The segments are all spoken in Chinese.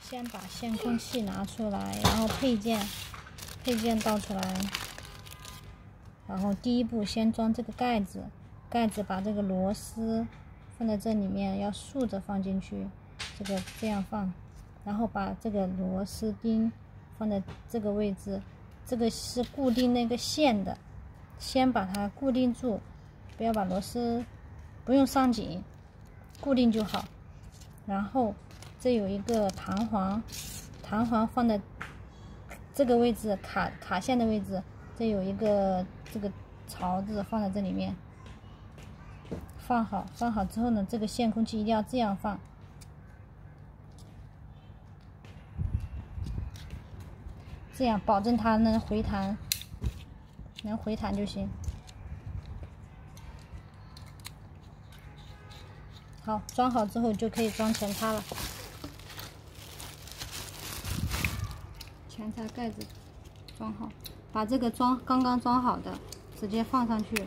先把线空器拿出来，然后配件倒出来，然后第一步先装这个盖子，把这个螺丝放在这里面，要竖着放进去，这样放，然后把这个螺丝钉放在这个位置，这个是固定那个线的，先把它固定住，不要把螺丝不用上紧，固定就好。然后这有一个弹簧放在这个位置，卡线的位置，这有一个这个槽子放在这里面，放好之后呢，这个线空器一定要这样放，这样保证它能回弹就行。好，装好之后就可以装前叉了。前叉盖子装好，把这个刚刚装好的直接放上去。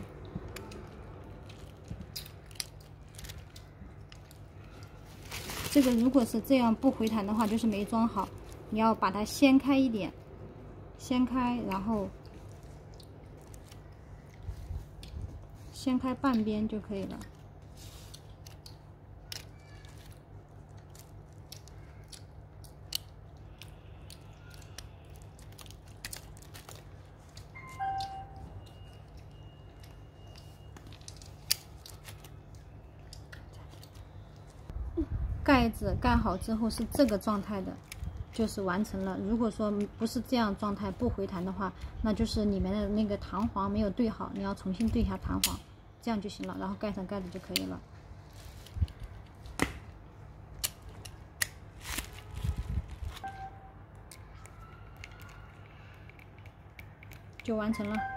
这个如果是这样不回弹的话，就是没装好。你要把它掀开一点，然后掀开半边就可以了。盖子盖好之后是这个状态的，就是完成了。如果说不是这样状态不回弹的话，那就是里面的那个弹簧没有对好，你要重新对一下弹簧，这样就行了，然后盖上盖子就可以了，就完成了。